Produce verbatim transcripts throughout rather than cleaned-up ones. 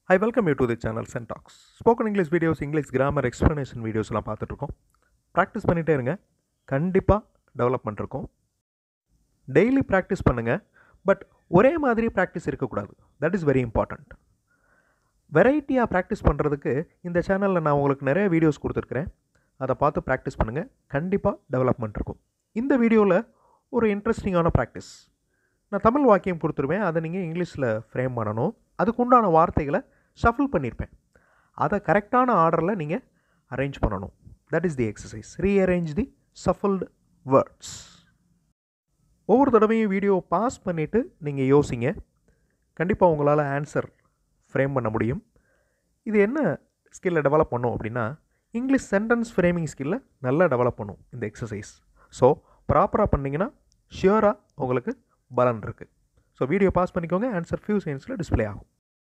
I welcome you to the channel Sentalks. Spoken English videos, English grammar explanation videos எல்லாம் பார்த்துட்டு இருக்கோம். Practice பண்ணிட்டே இருங்க. கண்டிப்பாக டெவலப்மெண்ட் இருக்கும். டெய்லி ப்ராக்டிஸ் பண்ணுங்கள். பட் ஒரே மாதிரி ப்ராக்டிஸ் இருக்கக்கூடாது. That is very important. வெரைட்டியாக ப்ராக்டிஸ் பண்ணுறதுக்கு இந்த சேனலில் நான் உங்களுக்கு நிறைய வீடியோஸ் கொடுத்துருக்குறேன். அதை பார்த்து ப்ராக்டிஸ் பண்ணுங்கள். கண்டிப்பாக டெவலப்மெண்ட் இருக்கும். இந்த வீடியோவில் ஒரு இன்ட்ரெஸ்டிங்கான ப்ராக்டிஸ். நான் தமிழ் வாக்கியம் கொடுத்துருவேன். அதை நீங்கள் இங்கிலீஷில் ஃப்ரேம் பண்ணணும். அதுக்கு உண்டான வார்த்தைகளை ஷஃபிள் பண்ணியிருப்பேன். அதை கரெக்டான ஆர்டரில் நீங்கள் அரேஞ்ச் பண்ணணும். That is the exercise. Rearrange the shuffled words. ஒவ்வொரு தடவையும் வீடியோ பாஸ் பண்ணிவிட்டு நீங்கள் யோசிங்க. கண்டிப்பாக உங்களால் ஆன்சர் ஃப்ரேம் பண்ண முடியும். இது என்ன ஸ்கில்லை டெவலப் பண்ணும் அப்படின்னா, இங்கிலீஷ் சென்டென்ஸ் ஃப்ரேமிங் ஸ்கில்லை நல்லா டெவலப் பண்ணும் இந்த எக்ஸசைஸ். ஸோ ப்ராப்பராக பண்ணிங்கன்னா ஷியோராக உங்களுக்கு பலன் இருக்குது. ஸோ வீடியோ பாஸ் பண்ணிக்கோங்க. ஆன்சர் ஃபியூ செகண்ட்ஸில் டிஸ்பிளே ஆகும்.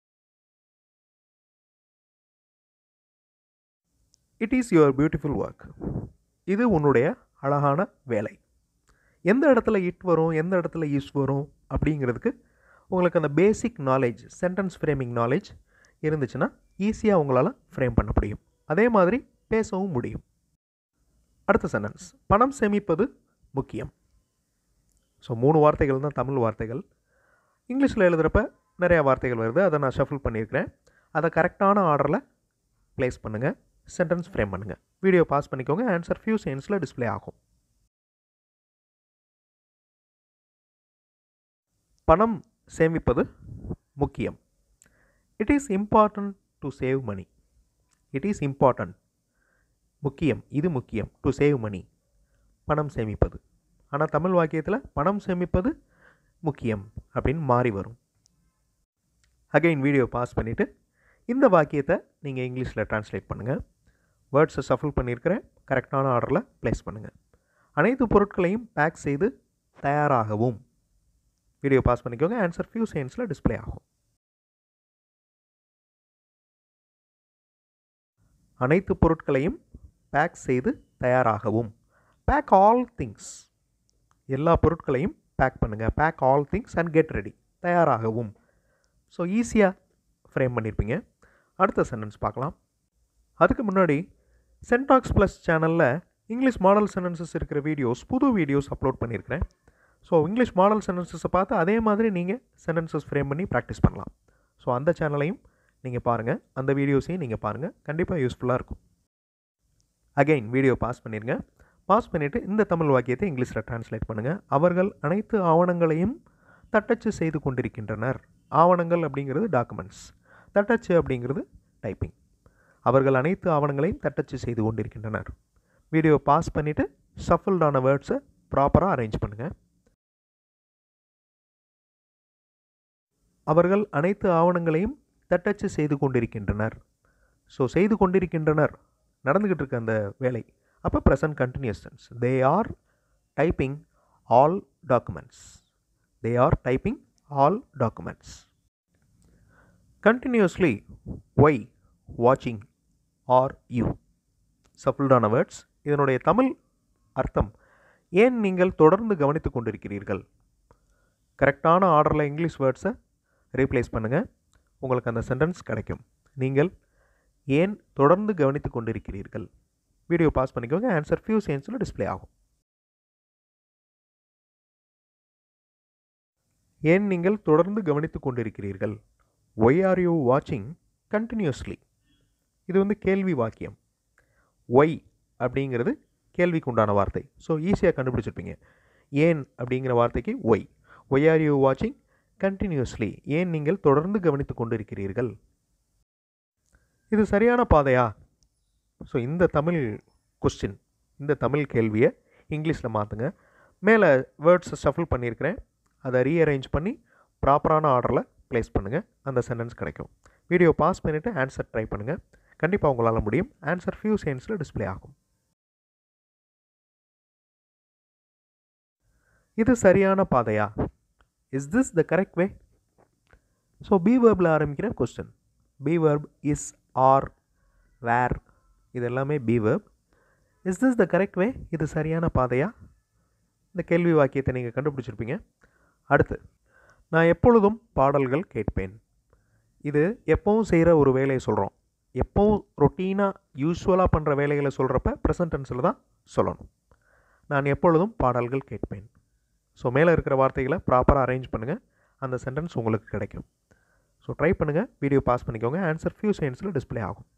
It is your beautiful work. இது உன்னுடைய அழகான வேலை. எந்த இடத்துல இட் வரும், எந்த இடத்துல இஸ் வரும் அப்படிங்கிறதுக்கு உங்களுக்கு அந்த basic knowledge, sentence framing knowledge இருந்துச்சுன்னா ஈஸியாக உங்களால் ஃப்ரேம் பண்ண முடியும். அதே மாதிரி பேசவும் முடியும். அடுத்த சென்டென்ஸ், பணம் சேமிப்பது முக்கியம். ஸோ மூணு வார்த்தைகள் தான் தமிழ் வார்த்தைகள். இங்கிலீஷில் எழுதுகிறப்ப நிறையா வார்த்தைகள் வருது. அதை நான் ஷஃபிள் பண்ணியிருக்கிறேன். அதை கரெக்டான ஆர்டரில் ப்ளேஸ் பண்ணுங்கள். சென்டென்ஸ் ஃப்ரேம் பண்ணுங்கள். வீடியோ பாஸ் பண்ணிக்கோங்க. ஆன்சர் ஃபியூ செகண்ட்ஸில் டிஸ்பிளே ஆகும். பணம் சேமிப்பது முக்கியம். It is important to save money. It is important, முக்கியம், இது முக்கியம். டு சேவ் மணி, பணம் சேமிப்பது. ஆனால் தமிழ் வாக்கியத்தில் பணம் சேமிப்பது முக்கியம் அப்படின்னு மாறி வரும். அகைன் வீடியோ பாஸ் பண்ணிவிட்டு இந்த வாக்கியத்தை நீங்கள் இங்கிலீஷில் ட்ரான்ஸ்லேட் பண்ணுங்கள். வேர்ட்ஸை ஷஃபிள் பண்ணியிருக்கிறேன். கரெக்டான ஆர்டரில் ப்ளேஸ் பண்ணுங்கள். அனைத்து பொருட்களையும் பேக் செய்து தயாராகவும். வீடியோ பாஸ் பண்ணிக்கோங்க. ஆன்சர் ஃபியூ செகண்ட்ஸில் டிஸ்பிளே ஆகும். அனைத்து பொருட்களையும் பேக் செய்து தயாராகவும். பேக் ஆல் திங்ஸ், எல்லா பொருட்களையும் பேக் பண்ணுங்கள். Pack all things and get ready, தயாராகவும். ஸோ ஈஸியாக ஃப்ரேம் பண்ணியிருப்பீங்க. அடுத்த சென்டென்ஸ் பார்க்கலாம். அதுக்கு முன்னாடி சென்டாக்ஸ் ப்ளஸ் சேனலில் இங்கிலீஷ் மாடல் சென்டென்சஸ் இருக்கிற வீடியோஸ், புது வீடியோஸ் அப்லோட் பண்ணியிருக்கிறேன். ஸோ இங்கிலீஷ் மாடல் சென்டென்சஸை பார்த்து அதே மாதிரி நீங்கள் சென்டென்சஸ் ஃப்ரேம் பண்ணி ப்ராக்டிஸ் பண்ணலாம். ஸோ அந்த சேனலையும் நீங்கள் பாருங்கள், அந்த வீடியோஸையும் நீங்கள் பாருங்கள். கண்டிப்பாக யூஸ்ஃபுல்லாக இருக்கும். அகைன் வீடியோ பாஸ் பண்ணிடுங்க. பாஸ் பண்ணிவிட்டு இந்த தமிழ் வாக்கியத்தை இங்கிலீஷில் ட்ரான்ஸ்லேட் பண்ணுங்கள். அவர்கள் அனைத்து ஆவணங்களையும் தட்டச்சு செய்து கொண்டிருக்கின்றனர். ஆவணங்கள் அப்படிங்கிறது டாக்குமெண்ட்ஸ், தட்டச்சு அப்படிங்கிறது டைப்பிங். அவர்கள் அனைத்து ஆவணங்களையும் தட்டச்சு செய்து கொண்டிருக்கின்றனர். வீடியோ பாஸ் பண்ணிவிட்டு ஷஃபிள்டான வேர்ட்ஸை ப்ராப்பராக அரேஞ்ச் பண்ணுங்கள். அவர்கள் அனைத்து ஆவணங்களையும் தட்டச்சு செய்து கொண்டிருக்கின்றனர். ஸோ செய்து கொண்டிருக்கின்றனர், நடந்துக்கிட்டு இருக்க அந்த வேலை. அப்போ present continuous tense. They are typing all documents. They are typing all documents. Continuously, why, வாட்சிங், ஆர் யூ. ஷஃபிள்டான வேர்ட்ஸ். இதனுடைய தமிழ் அர்த்தம், ஏன் நீங்கள் தொடர்ந்து கவனித்து கொண்டிருக்கிறீர்கள். கரெக்டான ஆர்டரில் இங்கிலீஷ் வேர்ட்ஸை ரீப்ளேஸ் பண்ணுங்கள். உங்களுக்கு அந்த சென்டென்ஸ் கிடைக்கும். நீங்கள் ஏன் தொடர்ந்து கவனித்து கொண்டிருக்கிறீர்கள். வீடியோ பாஸ் பண்ணிக்கோங்க. ஆன்சர் ஃபியூ செகண்ட்ஸில் டிஸ்பிளே ஆகும். ஏன் நீங்கள் தொடர்ந்து கவனித்து கொண்டிருக்கிறீர்கள். ஒய் ஆர் யூ வாட்சிங் கண்டினியூஸ்லி. இது வந்து கேள்வி வாக்கியம். ஒய் அப்படிங்கிறது கேள்விக்கு உண்டான வார்த்தை. ஸோ ஈஸியாக கண்டுபிடிச்சிருப்பீங்க. ஏன் அப்படிங்கிற வார்த்தைக்கு ஒய். ஒய் ஆர் யூ வாட்சிங் கண்டினியூஸ்லி. ஏன் நீங்கள் தொடர்ந்து கவனித்து கொண்டிருக்கிறீர்கள். இது சரியான பாதையா? ஸோ இந்த தமிழ் கொஸ்டின், இந்த தமிழ் கேள்வியை இங்கிலீஷில் மாற்றுங்க. மேலே வேர்ட்ஸை ஷஃபிள் பண்ணியிருக்கிறேன். அதை ரீஅரேஞ்ச் பண்ணி ப்ராப்பரான ஆர்டரில் ப்ளேஸ் பண்ணுங்கள். அந்த சென்டென்ஸ் கிடைக்கும். வீடியோ பாஸ் பண்ணிவிட்டு ஆன்சர் ட்ரை பண்ணுங்கள். கண்டிப்பாக உங்களால் முடியும். ஆன்சர் ஃபியூ செகண்ட்ஸில் டிஸ்பிளே ஆகும். இது சரியான பாதையா? Is this the correct way? So B வேர்பில் ஆரம்பிக்கிற question. B verb, is, are, were, இது எல்லாமே B verb. Is this the correct way? இது சரியான பாதையா? இந்த கேள்வி வாக்கியத்தை நீங்கள் கண்டுபிடிச்சிருப்பீங்க. அடுத்து, நான் எப்பொழுதும் பாடல்கள் கேட்பேன். இது எப்பவும் செய்கிற ஒரு வேலையை சொல்கிறோம். எப்பவும் ரொட்டீனாக யூஸ்வலாக பண்ணுற வேலைகளை சொல்கிறப்ப ப்ரெசன்ட் டென்ஸில் தான் சொல்லணும். நான் எப்பொழுதும் பாடல்கள் கேட்பேன். ஸோ மேலே இருக்கிற வார்த்தைகளை ப்ராப்பராக அரேஞ்ச் பண்ணுங்கள், அந்த சென்டென்ஸ் உங்களுக்கு கிடைக்கும். ஸோ ட்ரை பண்ணுங்கள், வீடியோ பாஸ் பண்ணிக்கோங்க. ஆன்சர் ஃபியூ செகண்ட்ஸில் டிஸ்பிளே ஆகும்.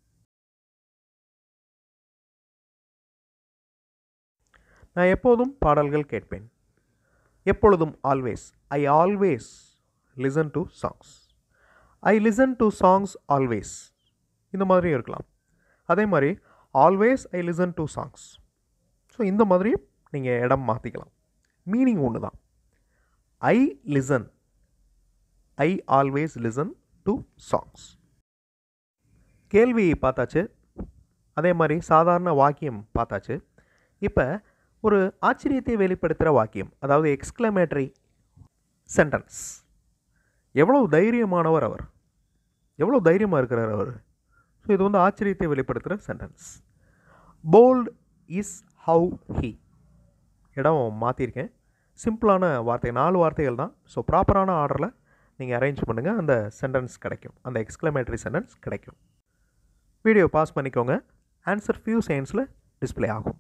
நான் எப்போதும் பாடல்கள் கேட்பேன். எப்பொழுதும் always. I always listen to songs. I listen to songs always. இந்த மாதிரியும் இருக்கலாம். அதே மாதிரி always I listen to songs. So இந்த மாதிரி நீங்கள் இடம் மாற்றிக்கலாம். மீனிங் ஒன்று தான். I listen, I always listen to songs. கேள்வி பார்த்தாச்சு, அதே மாதிரி சாதாரண வாக்கியம் பார்த்தாச்சு. இப்போ ஒரு ஆச்சரியத்தை வெளிப்படுத்துகிற வாக்கியம், அதாவது எக்ஸ்க்ளமேட்டரி சென்டென்ஸ். எவ்வளோ தைரியமானவர் அவர், எவ்வளோ தைரியமாக இருக்கிறார் அவர். ஸோ இது வந்து ஆச்சரியத்தை வெளிப்படுத்துகிற sentence. Bold is how he. இடம் மாற்றிருக்கேன். சிம்பிளான வார்த்தை, நாலு வார்த்தைகள் தான். ஸோ ப்ராப்பரான ஆர்டரில் நீங்கள் அரேஞ்ச் பண்ணுங்கள், அந்த சென்டென்ஸ் கிடைக்கும், அந்த எக்ஸ்க்ளமேட்டரி சென்டென்ஸ் கிடைக்கும். வீடியோ பாஸ் பண்ணிக்கோங்க. ஆன்சர் ஃபியூ செகண்ட்ஸில் டிஸ்பிளே ஆகும்.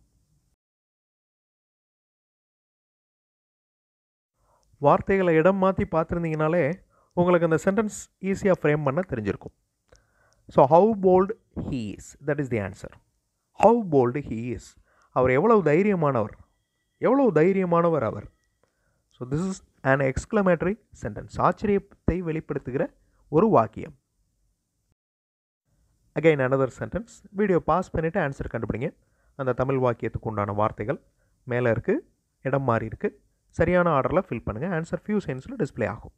வார்த்தைகளை இடம் மாற்றி பார்த்துருந்தீங்கனாலே உங்களுக்கு அந்த சென்டென்ஸ் ஈஸியாக ஃப்ரேம் பண்ண தெரிஞ்சிருக்கும். So how bold he is, that is the answer. How bold he is. அவர் எவ்வளவு தைரியமானவர், எவ்வளவு தைரியமானவர் அவர். So this is an exclamatory sentence. ஆச்சரியத்தை வெளிப்படுத்துகிற ஒரு வாக்கியம். Again another sentence. Video pause பண்ணிவிட்டு ஆன்சர் கண்டுபிடிங்க. அந்த தமிழ் வாக்கியத்துக்கு உண்டான வார்த்தைகள் மேலே இருக்குது, இடம் மாறி இருக்குது. சரியான ஆர்டரில் ஃபில் பண்ணுங்கள். ஆன்சர் ஃபியூ செகண்ட்ஸில் டிஸ்பிளே ஆகும்.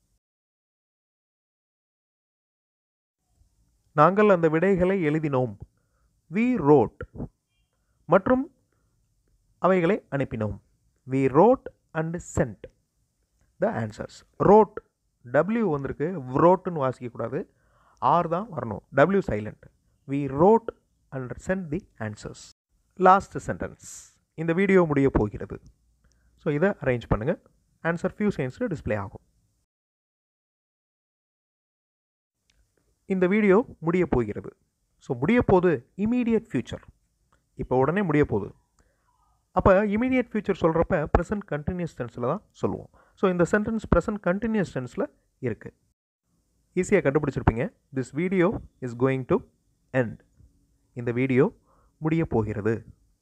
நாங்கள் அந்த விடைகளை எழுதினோம். we wrote. மற்றும் அவைகளை அனுப்பினோம். we wrote and sent the answers. wrote, W வந்திருக்கு, wroteன்னு வாசிக்கக்கூடாது, ஆர் தான் வரணும், W silent. we wrote and sent the answers. Last sentence. இந்த வீடியோ முடிய போகிறது. ஸோ இதை அரேஞ்ச் பண்ணுங்கள். ஆன்சர் ஃபியூ செகண்ட்ஸில் டிஸ்பிளே ஆகும். இந்த வீடியோ முடிய போகிறது. ஸோ முடிய போது இமீடியட் ஃப்யூச்சர், இப்போ உடனே முடிய போகுது. அப்போ இமீடியட் ஃப்யூச்சர் சொல்கிறப்ப ப்ரெசன்ட் கண்டினியூஸ் டென்ஸில் தான் சொல்லுவோம். ஸோ இந்த சென்டென்ஸ் ப்ரெசன்ட் கண்டினியூஸ் டென்ஸில் இருக்குது. ஈஸியாக கண்டுபிடிச்சிருப்பீங்க. This video is going to end. இந்த வீடியோ முடிய போகிறது.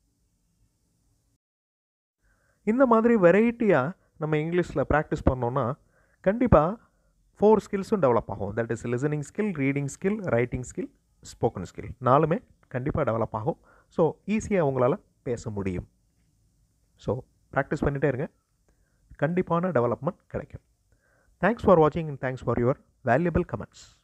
இந்த மாதிரி வெரைட்டியாக நம்ம இங்கிலீஷில் ப்ராக்டிஸ் பண்ணோன்னா கண்டிப்பாக ஃபோர் ஸ்கில்ஸும் டெவலப் ஆகும். That is listening skill, reading skill, writing skill, spoken skill. நாலுமே கண்டிப்பாக டெவலப் ஆகும். ஸோ ஈஸியாக உங்களால் பேச முடியும். ஸோ ப்ராக்டிஸ் பண்ணிகிட்டே இருங்க, கண்டிப்பான டெவலப்மெண்ட் கிடைக்கும். தேங்க்ஸ் ஃபார் வாட்சிங் and thanks for your valuable comments.